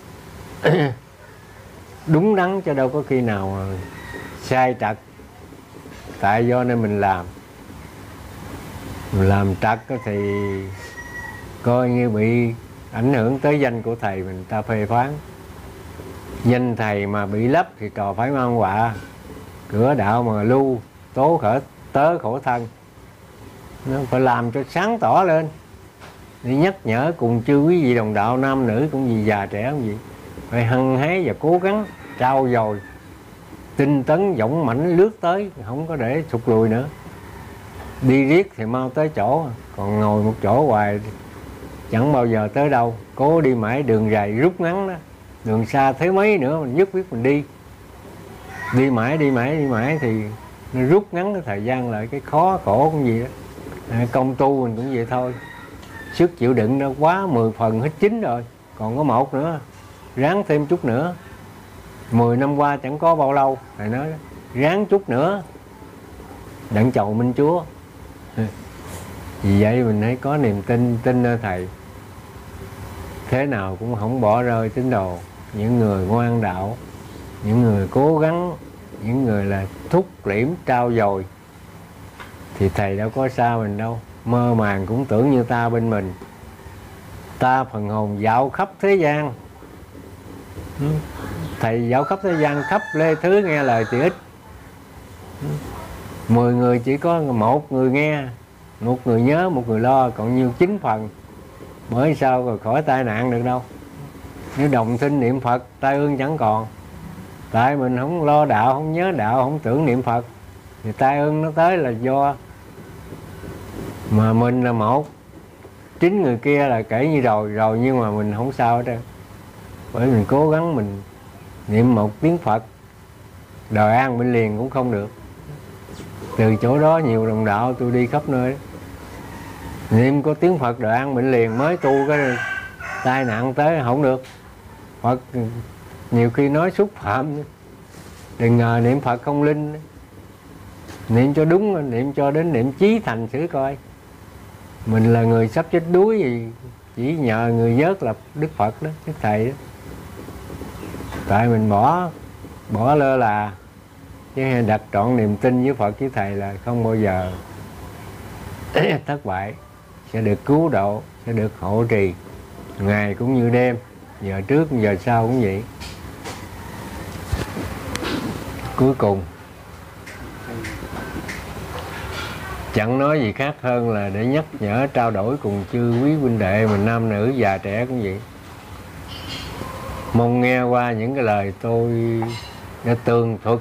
đúng đắn, cho đâu có khi nào mà sai trật. Tại do nên mình làm mình làm trật thì coi như bị ảnh hưởng tới danh của thầy mình, ta phê phán. Danh thầy mà bị lấp thì trò phải mang họa. Cửa đạo mà lưu tố khởi tớ khổ thân. Nó phải làm cho sáng tỏ lên, để nhắc nhở cùng chư quý vị đồng đạo nam nữ cũng gì già trẻ cũng gì, phải hăng hái và cố gắng trao dồi, tinh tấn dũng mãnh lướt tới, không có để sụt lùi nữa. Đi riết thì mau tới chỗ, còn ngồi một chỗ hoài chẳng bao giờ tới đâu. Cố đi mãi, đường dài rút ngắn đó, đường xa thế mấy nữa mình nhất quyết mình đi. Đi mãi đi mãi đi mãi thì nó rút ngắn cái thời gian lại, cái khó khổ cũng gì đó. À, công tu mình cũng vậy thôi, sức chịu đựng nó quá mười phần hết chín rồi, còn có một nữa, ráng thêm chút nữa. Mười năm qua chẳng có bao lâu, thầy nói đó, ráng chút nữa đặng chầu Minh Chúa. Vì vậy mình hãy có niềm tin, tin nơi thầy, thế nào cũng không bỏ rơi tín đồ. Những người ngoan đạo, những người cố gắng, những người là thúc liễm trao dồi thì thầy đâu có xa mình đâu. Mơ màng cũng tưởng như ta bên mình. Ta phần hồn dạo khắp thế gian. Thầy dạo khắp thế gian, khắp lê thứ nghe lời thì ít. Mười người chỉ có một người nghe, một người nhớ, một người lo, còn nhiêu chín phần. Bởi sao rồi khỏi tai nạn được đâu. Nếu đồng sinh niệm Phật, tai ương chẳng còn. Tại mình không lo đạo, không nhớ đạo, không tưởng niệm Phật thì tai ương nó tới là do mà mình là một, chính người kia là kể như rồi rồi nhưng mà mình không sao hết trơn. Bởi mình cố gắng mình niệm một tiếng Phật, đời an bên liền cũng không được. Từ chỗ đó nhiều đồng đạo tôi đi khắp nơi đó. Niệm có tiếng Phật đời an bệnh liền, mới tu cái tai nạn tới không được. Phật nhiều khi nói xúc phạm, đừng ngờ niệm Phật không linh. Niệm cho đúng, niệm cho đến niệm chí thành xử coi. Mình là người sắp chết đuối thì chỉ nhờ người vớt là Đức Phật đó, Đức Thầy đó. Tại mình bỏ bỏ lơ là, chứ đặt trọn niềm tin với Phật với Thầy là không bao giờ thất bại, sẽ được cứu độ, sẽ được hộ trì ngày cũng như đêm, giờ trước giờ sau cũng vậy. Cuối cùng chẳng nói gì khác hơn là để nhắc nhở trao đổi cùng chư quý huynh đệ mình nam nữ già trẻ cũng vậy. Mong nghe qua những cái lời tôi đã tường thuật,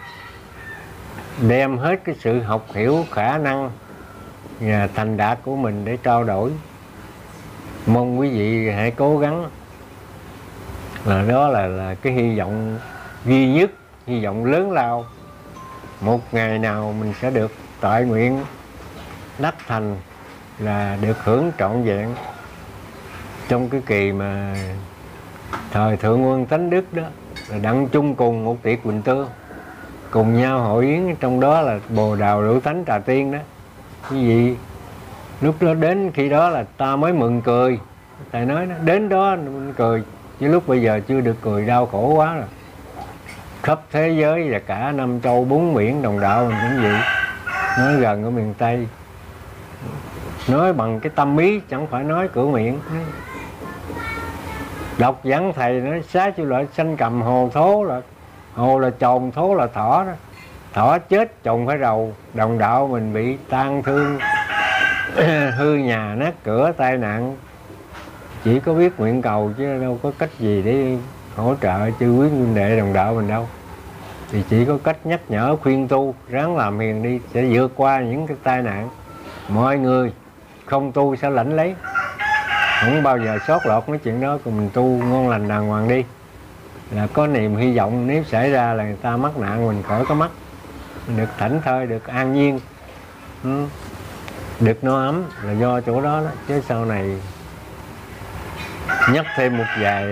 đem hết cái sự học hiểu, khả năng và thành đạt của mình để trao đổi. Mong quý vị hãy cố gắng, là đó là, là cái hy vọng duy nhất, hy vọng lớn lao. Một ngày nào mình sẽ được toại nguyện đắc thành là được hưởng trọn vẹn trong cái kỳ mà thời Thượng Quân Tánh Đức đó, là đặng chung cùng một tiệc Quỳnh Tương, cùng nhau hội yến, trong đó là Bồ Đào Rượu Thánh Trà Tiên đó. Cái gì lúc đó đến khi đó là ta mới mừng cười. Thầy nói đó, đến đó mình cười, chứ lúc bây giờ chưa được cười, đau khổ quá rồi. Khắp thế giới và cả năm châu bốn biển đồng đạo mình cũng vậy. Nói gần ở miền Tây, nói bằng cái tâm ý, chẳng phải nói cửa miệng. Đọc giảng thầy nói xá chư loại sanh cầm hồ thố, là hồ là chồn, thố là thỏ đó. Thỏ chết chồn phải rầu, đồng đạo mình bị tan thương hư nhà nát cửa tai nạn, chỉ có biết nguyện cầu chứ đâu có cách gì để hỗ trợ chư quý huynh đệ đồng đạo mình đâu. Thì chỉ có cách nhắc nhở khuyên tu, ráng làm hiền đi, sẽ vượt qua những cái tai nạn. Mọi người không tu sẽ lãnh lấy, không bao giờ sót lọt mấy chuyện đó. Còn mình tu ngon lành đàng hoàng đi, là có niềm hy vọng nếu xảy ra là người ta mắc nạn mình khỏi có mắc, mình được thảnh thơi, được an nhiên, ừ, được no ấm là do chỗ đó đó. Chứ sau này nhắc thêm một vài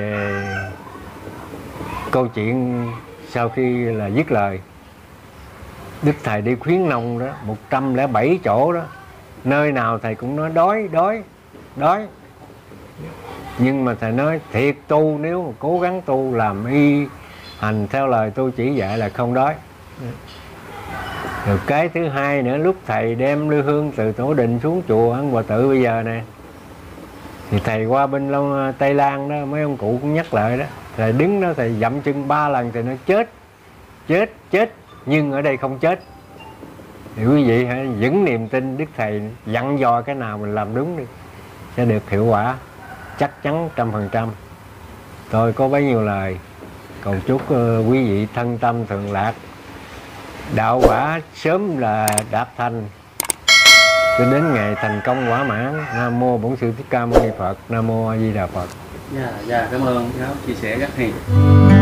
câu chuyện sau khi là dứt lời. Đức Thầy đi khuyến nông đó, một trăm lẻ bảy chỗ đó, nơi nào Thầy cũng nói đói, đói, đói. Nhưng mà Thầy nói thiệt tu, nếu mà cố gắng tu, làm y hành theo lời tôi chỉ dạy là không đói. Rồi cái thứ hai nữa, lúc Thầy đem lư hương từ Tổ Đình xuống chùa Ân Hòa Tự bây giờ nè, thì Thầy qua bên Long, Tây Lan đó, mấy ông cụ cũng nhắc lại đó. Thầy đứng đó, Thầy dậm chân ba lần, Thầy nói chết, chết, chết, nhưng ở đây không chết. Thì quý vị hãy vững niềm tin, Đức Thầy dặn dò cái nào mình làm đúng đi, sẽ được hiệu quả chắc chắn trăm phần trăm. Tôi có bấy nhiêu lời, cầu chúc uh, quý vị thân tâm thường lạc, đạo quả sớm là đạt thành, cho đến ngày thành công quả mãn. Nam mô Bổn Sư Thích Ca Mâu Ni Phật. Nam mô A Di Đà Phật. Dạ, dạ, cảm ơn giáo chia sẻ rất hay.